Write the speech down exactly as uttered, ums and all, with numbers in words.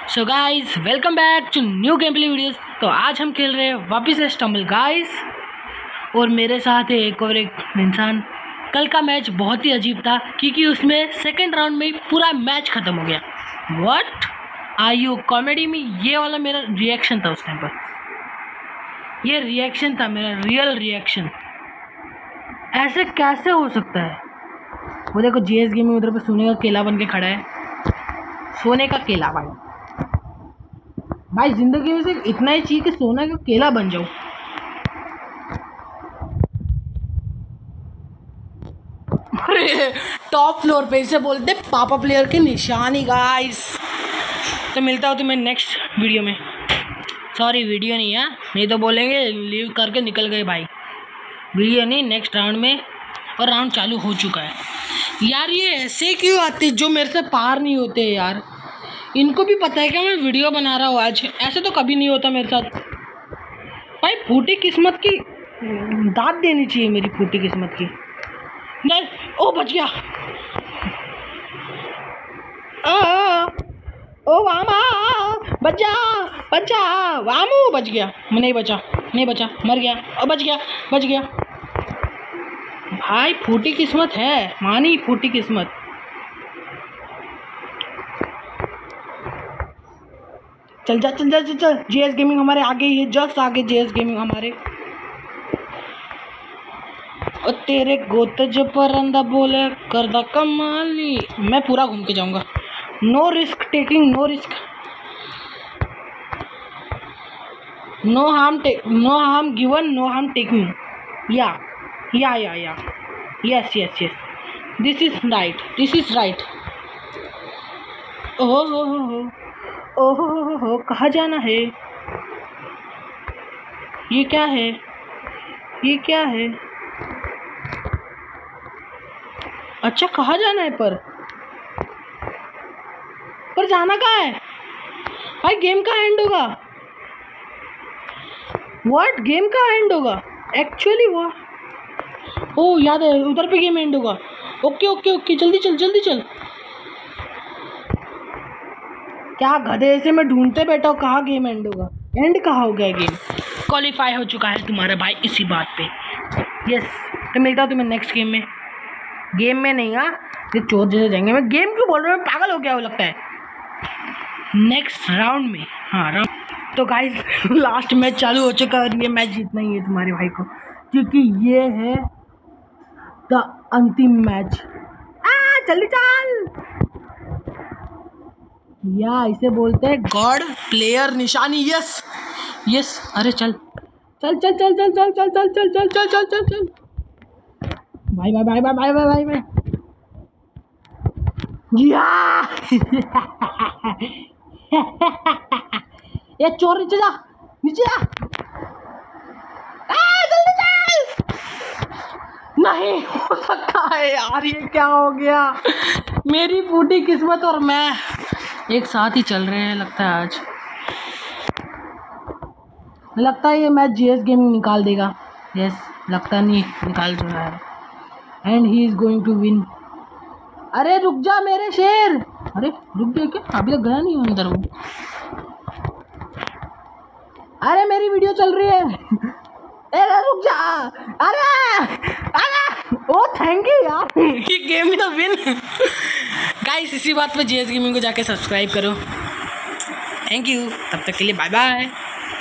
So guys welcome back to new game play videos. तो आज हम खेल रहे हैं वापस से स्टम्बल गाइस, और मेरे साथ है एक और एक इंसान। कल का मैच बहुत ही अजीब था क्योंकि उसमें सेकंड राउंड में पूरा मैच ख़त्म हो गया। व्हाट आर यू कॉमेडी में? ये वाला मेरा रिएक्शन था उस टाइम पर, ये रिएक्शन था मेरा, रियल रिएक्शन। ऐसे कैसे हो सकता है? वो देखो जीएस गेमिंग उधर पे सोने का केला बन के खड़ा है। सोने का केला भाई, भाई जिंदगी में सिर्फ इतना ही चाहिए कि सोना का केला बन जाऊं। अरे टॉप फ्लोर पे इसे बोलते पापा प्लेयर की निशानी गाइस। तो मिलता हूँ तुम्हें नेक्स्ट वीडियो में। सॉरी वीडियो नहीं है, नहीं तो बोलेंगे लीव करके निकल गए भाई। वीडियो नहीं, नेक्स्ट राउंड में। और राउंड चालू हो चुका है यार। ये ऐसे क्यों आते जो मेरे से पार नहीं होते यार? इनको भी पता है कि मैं वीडियो बना रहा हूँ आज। ऐसे तो कभी नहीं होता मेरे साथ भाई। फूटी किस्मत की दाद देनी चाहिए मेरी फूटी किस्मत की। नहीं, ओ बच गया। आ, ओ वामा बच जा बच जा वामू, बच गया। नहीं बचा नहीं बचा मर गया। ओ बच गया बच गया भाई। फूटी किस्मत है, मानी फूटी किस्मत। चल जा चल जा चल चल जीएस गेमिंग हमारे आगे ही है, जस्ट आगे जीएस गेमिंग हमारे। और तेरे गोते जो परंदा बोले कर दा कमाली। मैं पूरा घूम के जाऊंगा। No risk taking, no risk, no harm take, no harm given, no harm taking. Yeah yeah yeah yeah yes yes yes, this is right, this is right. ओहो हो हो हो ओहो हो हो, कहाँ जाना है? ये क्या है? ये क्या है? अच्छा कहाँ जाना है? पर पर जाना कहाँ है भाई? गेम का एंड होगा। व्हाट? गेम का एंड होगा एक्चुअली? वो ओ याद है, उधर पे गेम एंड होगा। ओके ओके ओके, जल्दी चल जल्दी चल। क्या गधे से मैं ढूंढते बैठा हूँ कहाँ गेम एंड होगा। एंड कहाँ हो गया? गेम क्वालिफाई हो चुका है तुम्हारा भाई इसी बात पे। यस, तो मिलता हूँ तुम्हें नेक्स्ट गेम में। गेम में नहीं, हाँ ये चोर जैसे जाएंगे। मैं गेम क्यों बोल रहा हूँ? पागल हो गया वो लगता है। नेक्स्ट राउंड में, हाँ राउंड। तो गाइस लास्ट मैच चालू हो चुका है और ये मैच जीतना ही है तुम्हारे भाई को, क्योंकि ये है द अंतिम मैच। आ जल्दी चल। या इसे बोलते हैं गॉड प्लेयर निशानी। यस यस, अरे चल चल चल चल चल चल चल चल चल चल चल चल चल चल भाई भाई भाई भाई भाई भाई भाई भाई या ये चोर नीचे जा, नीचे जा। जल्दी चल। नहीं हो सकता है यार, ये क्या हो गया? मेरी फूटी किस्मत और मैं एक साथ ही चल रहे हैं लगता है आज। लगता है ये मैच जीएस गेमिंग निकाल देगा। यस, लगता नहीं निकाल रहा है। And he is going to win. अरे रुक जा मेरे शेर। अरे रुक गया क्या? अभी तक गया नहीं अंदर वो। अरे मेरी वीडियो चल रही है। अरे रुक जा। अरे अरे ओ थैंक यू यार, ये गेम में विन। गाइस इसी बात पे जीएस गेमिंग को जाके सब्सक्राइब करो। थैंक यू, तब तक के लिए बाय बाय।